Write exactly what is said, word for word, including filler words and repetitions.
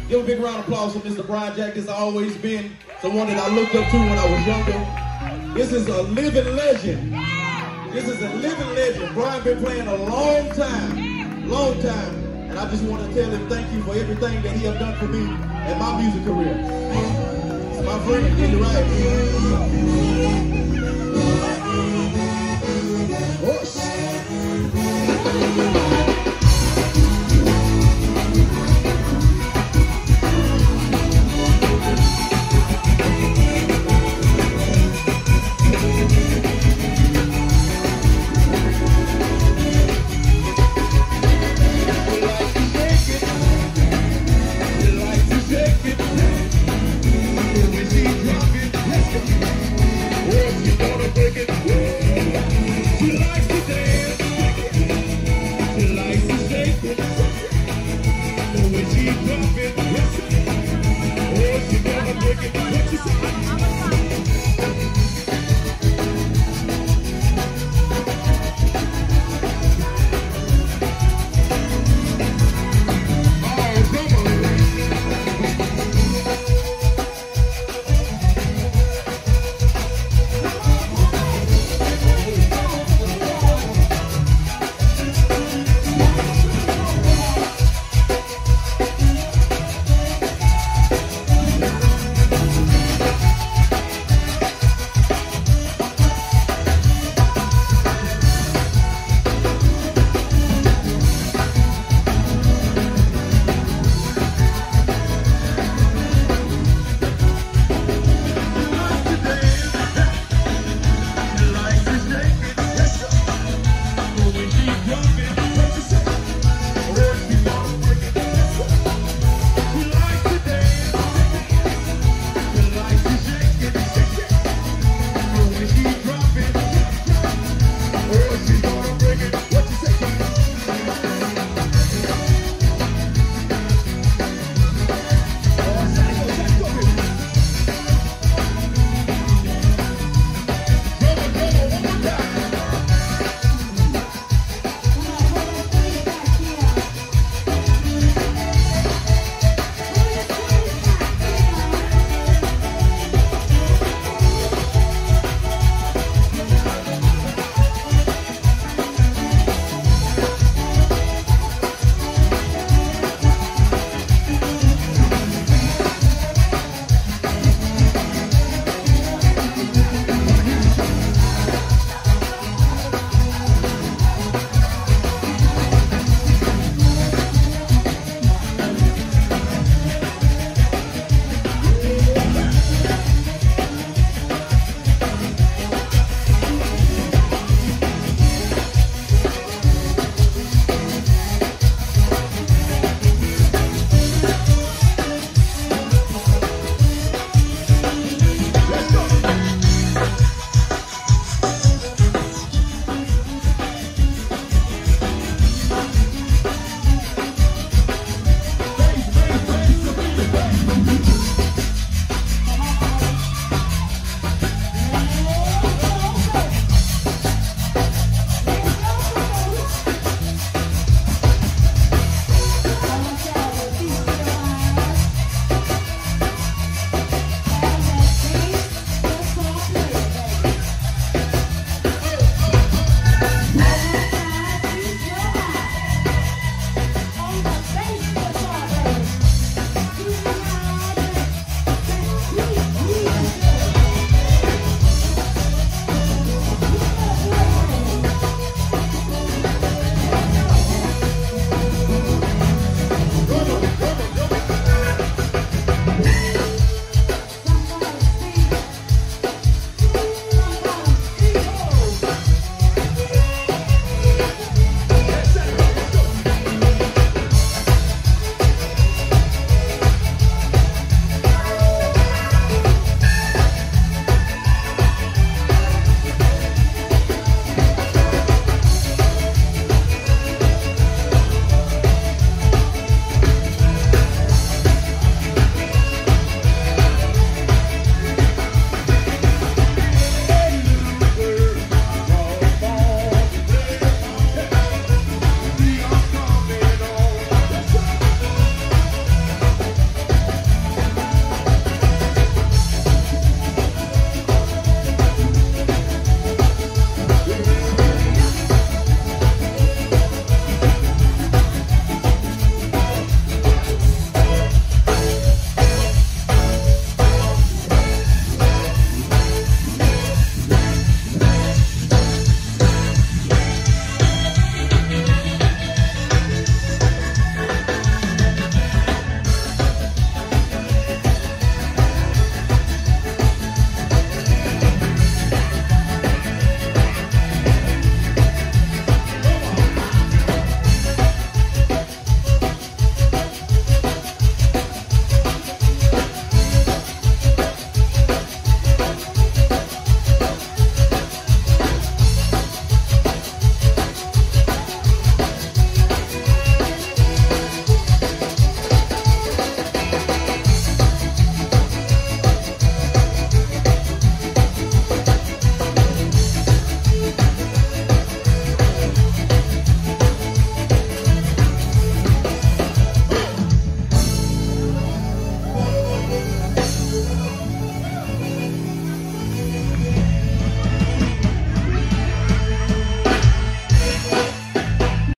Give a big round of applause for Mister Brian Jack. This has always been someone that I looked up to when I was younger. This is a living legend. This is a living legend. Brian been playing a long time, long time. And I just want to tell him thank you for everything that he has done for me in my music career. It's my friend, get it right. Horse. When she drop it